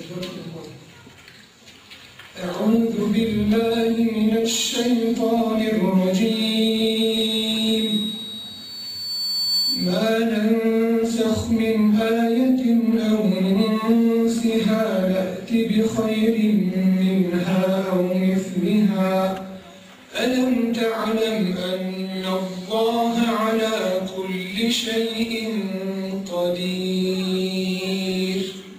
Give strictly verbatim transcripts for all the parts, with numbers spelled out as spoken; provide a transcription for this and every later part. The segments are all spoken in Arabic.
أعوذ بالله من الشيطان الرجيم. ما ننسخ من آية أو ننسها نأت بخير منها أو مثلها ألم تعلم أن الله على كل شيء قدير.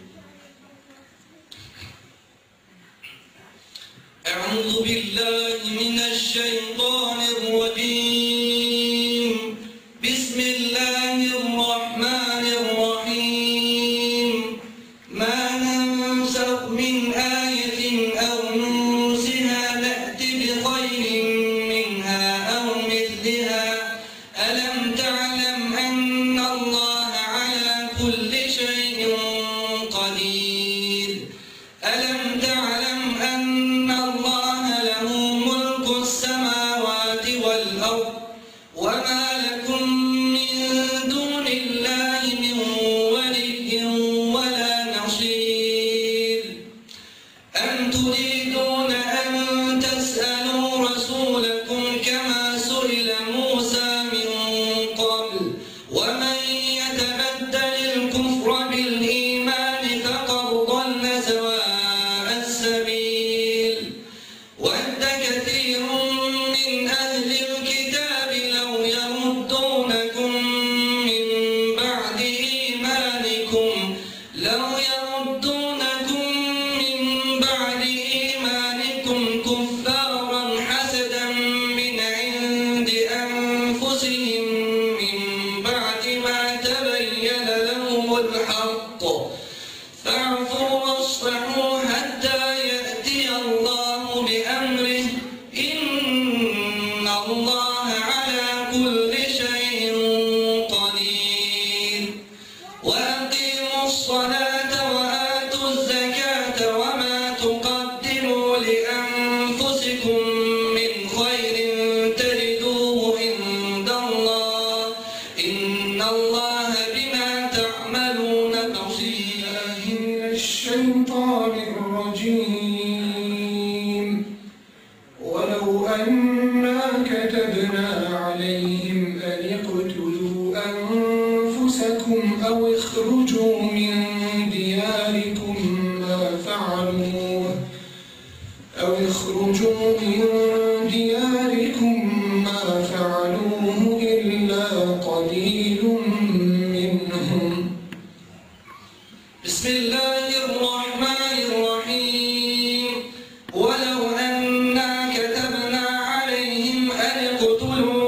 أعوذ بالله من الشيطان الرجيم. بسم الله الرحمن الرحيم. ما ننسخ من آية أو ننسها نأت بخير منها أو مثلها ألم تعلم أن الله على كل شيء قدير. ألم تعلم أن الله له ملك السماوات والأرض وما لكم من دون الله من ولي ولا نصير. أم تريدون أن تسألوا رسولكم كما سئل موسى من قبل ومن يتبدل الكفر بالإيمان فقد ضل سواء السبيل. ود كثير من أهل الكتاب لو يردونكم من بعد إيمانكم لو يردونكم من بعد إيمانكم كفارا حسدا من عند أنفسهم من بعد ما تبين لهم الحق فاعفوا واصفحوا حتى يأتي الله بأمره إن الله على كل شيء قدير. وأقيموا الصلاة وآتوا الزكاة وما تقدموا لأنفسكم من خير تجدوه عند الله إن الله بما تعملون بصير. من الشيطان الرجيم. ولو أنا كتبنا عليهم أن اقتلوا أنفسكم أو اخرجوا من دياركم ما فعلوه أو اخرجوا من دياركم ما فعلوه إلا قليل منهم. بسم الله الرحمن الرحيم. ولو أنا كتبنا عليهم أن اقتلوا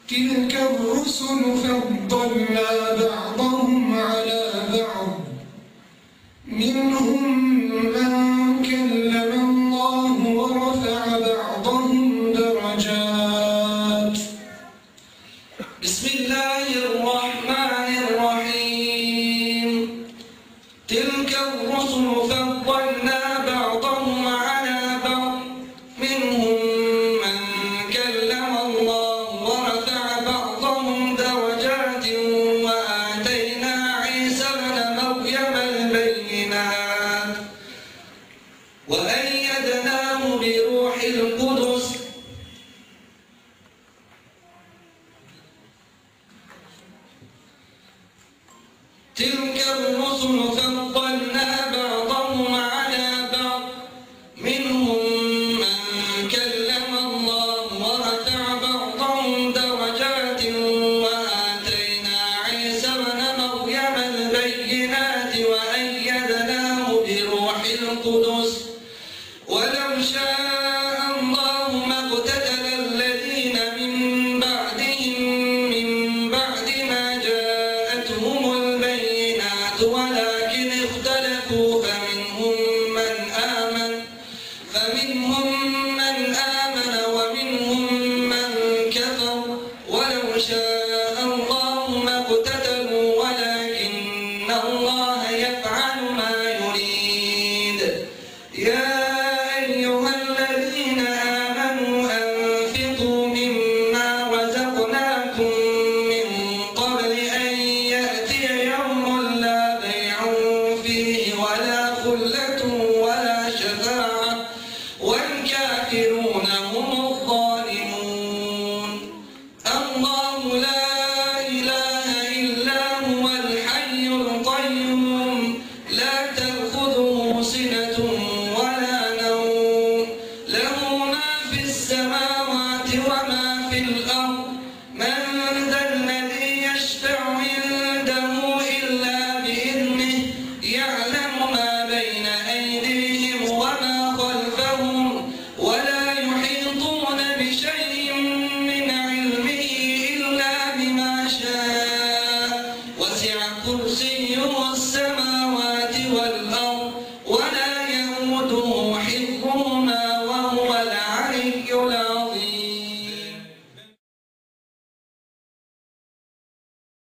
تلك الرسل فضلنا بعضهم على بعض منهم من كلم الله ورفع بعضهم درجات. بسم الله الرحمن الرحيم. تلك الرسل فضلنا بعضهم على بعض منهم من كلم الله ورفع بعضهم درجات وآتينا عيسى ابن مريم البينات وأيدناه بروح القدس تلك الرسل فضلنا بعضهم على بعض منهم من كلم الله ورفع بعضهم درجات وآتينا عيسى ابن مريم البينات وأيدناه بروح القدس ولو شاء الله ما اقتتل الذين من بعدهم من بعد ما جاءتهم البينات ولكن اختلفوا فمنهم من آمن فمنهم من آمن ومنهم من كفر ولو شاء الله ما اقتتلوا ولكن الله يفعل ما يريد. يا أيها الذين آمنوا أنفقوا مما رزقناكم من قبل أن يأتي يوم لا بيع فيه ولا خلة ولا شفاعة والكافرون هم الظالمون. الله لا إله إلا هو الحي القيوم لا تأخذه سنة ولا نوم له ما في السماوات وما في الأرض من ذا الذي يشفع عنده إلا بإذنه يعلم ما بين أيديهم وما خلفهم ولا يحيطون بشيء من علمه إلا بما شاء وسع كرسيه